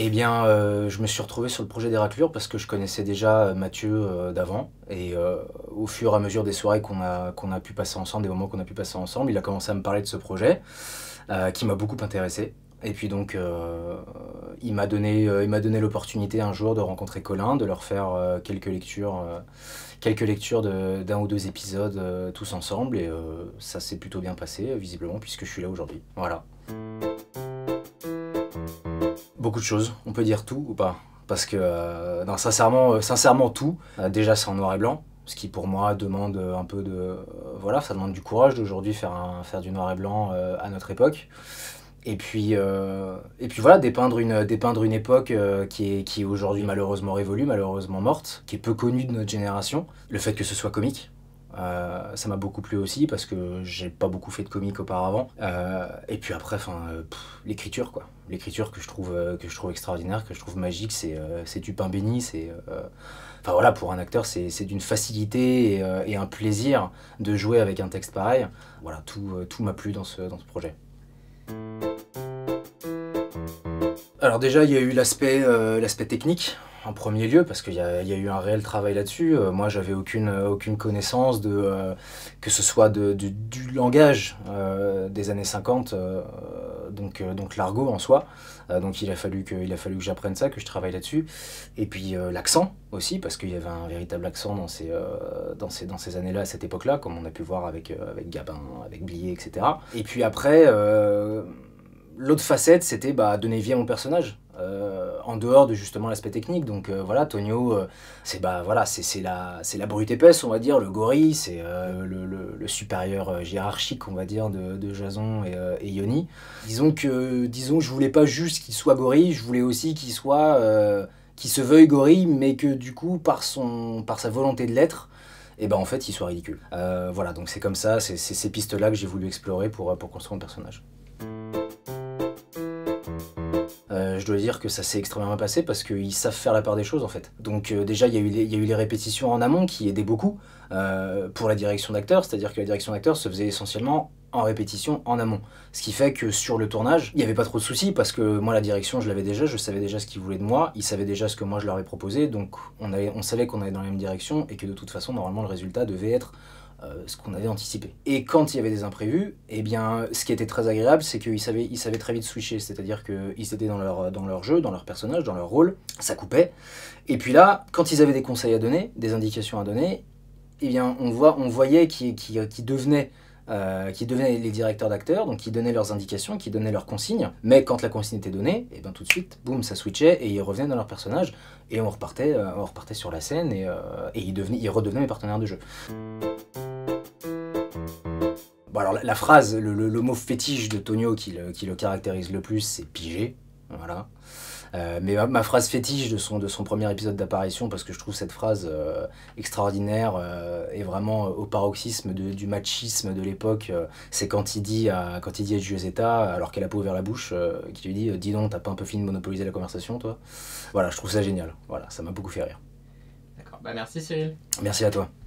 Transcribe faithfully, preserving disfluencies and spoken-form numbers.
Eh bien, euh, je me suis retrouvé sur le projet des raclures parce que je connaissais déjà Mathieu euh, d'avant. Et euh, au fur et à mesure des soirées qu'on a, qu'on a pu passer ensemble, des moments qu'on a pu passer ensemble, il a commencé à me parler de ce projet euh, qui m'a beaucoup intéressé. Et puis donc, euh, il m'a donné, euh, il m'a donné l'opportunité un jour de rencontrer Colin, de leur faire euh, quelques lectures, euh, quelques lectures de- d'un ou deux épisodes euh, tous ensemble. Et euh, ça s'est plutôt bien passé, visiblement, puisque je suis là aujourd'hui. Voilà. Beaucoup de choses, on peut dire tout ou pas? Parce que, euh, non, sincèrement, euh, sincèrement tout. Euh, déjà, c'est en noir et blanc, ce qui pour moi demande un peu de... euh, voilà, ça demande du courage d'aujourd'hui faire, un- faire du noir et blanc euh, à notre époque. Et puis, euh, et puis voilà, dépeindre une, dépeindre une époque euh, qui est, qui est aujourd'hui malheureusement révolue, malheureusement morte, qui est peu connue de notre génération. Le fait que ce soit comique, euh, ça m'a beaucoup plu aussi parce que j'ai pas beaucoup fait de comique auparavant. Euh, et puis après, enfin, euh, pff, l'écriture quoi. L'écriture que je trouve euh, que je trouve extraordinaire, que je trouve magique, c'est euh, c'est du pain béni, c'est euh, enfin voilà, pour un acteur, c'est c'est d'une facilité et, euh, et un plaisir de jouer avec un texte pareil. Voilà, tout euh, tout m'a plu dans ce dans ce projet. Alors déjà, il y a eu l'aspect euh, l'aspect technique en premier lieu, parce qu'il y a, il y a eu un réel travail là-dessus. Euh, moi, j'avais aucune, euh, aucune connaissance de, euh, que ce soit de, de- du langage euh, des années cinquante, euh, donc, euh, donc l'argot en soi. Euh, donc il a fallu que, il a fallu que j'apprenne ça, que je travaille là-dessus. Et puis euh, l'accent aussi, parce qu'il y avait un véritable accent dans ces, euh, dans ces, dans ces années-là, à cette époque-là, comme on a pu voir avec, euh, avec Gabin, avec Blier, et cetera. Et puis après... euh, L'autre facette, c'était bah, donner vie à mon personnage, euh, en dehors de justement l'aspect technique. Donc euh, voilà, Tonio, euh, c'est bah, voilà, c'est c'est la, c'est la brute épaisse, on va dire, le gorille, c'est euh, le, le- le supérieur euh, hiérarchique, on va dire, de, de Jason et, euh, et Yoni. Disons que, disons, je voulais pas juste qu'il soit gorille, je voulais aussi qu'il soit, euh, qu'il se veuille gorille, mais que du coup, par son, par sa volonté de l'être, et ben en fait, il soit ridicule. Euh, voilà, donc c'est comme ça, c'est c'est ces pistes-là que j'ai voulu explorer pour, pour construire mon personnage. Euh, je dois dire que ça s'est extrêmement bien passé parce qu'ils savent faire la part des choses en fait. Donc euh, déjà il y, a eu les- il y a eu les répétitions en amont qui aidaient beaucoup euh, pour la direction d'acteur, c'est-à-dire que la direction d'acteur se faisait essentiellement en répétition en amont. Ce qui fait que sur le tournage, il n'y avait pas trop de soucis parce que moi la direction je l'avais déjà, je savais déjà ce qu'ils voulaient de moi, ils savaient déjà ce que moi je leur ai proposé, donc on, avait, on savait qu'on allait dans la même direction et que de toute façon normalement le résultat devait être euh, ce qu'on avait anticipé. Et quand il y avait des imprévus, eh bien, ce qui était très agréable, c'est qu'ils savaient, ils savaient très vite switcher, c'est-à-dire qu'ils étaient dans leur, dans leur jeu, dans leur personnage, dans leur rôle, ça coupait. Et puis là, quand ils avaient des conseils à donner, des indications à donner, eh bien, on, voit, on voyait qu'ils qu'ils- qu'ils devenaient euh, qui devenaient les directeurs d'acteurs, donc qui donnaient leurs indications, qui donnaient leurs consignes, mais quand la consigne était donnée, et ben tout de suite, boum, ça switchait et ils revenaient dans leur personnage et on repartait, euh, on repartait sur la scène et, euh, et ils, devenaient, ils redevenaient mes partenaires de jeu. Bon alors la, la phrase, le, le, le mot fétiche de Tonio qui le, qui le caractérise le plus, c'est pigé, voilà. Euh, mais ma, ma phrase fétiche de son, de son premier épisode d'apparition, parce que je trouve cette phrase euh, extraordinaire euh, et vraiment au paroxysme de, du machisme de l'époque, euh, c'est quand il dit à, quand il dit à Giuseppetta, alors qu'elle a pas ouvert la bouche, euh, qui lui dit « Dis donc, t'as pas un peu fini de monopoliser la conversation, toi ?» Voilà, je trouve ça génial. Voilà, ça m'a beaucoup fait rire. D'accord, bah merci Cyril. Merci à toi.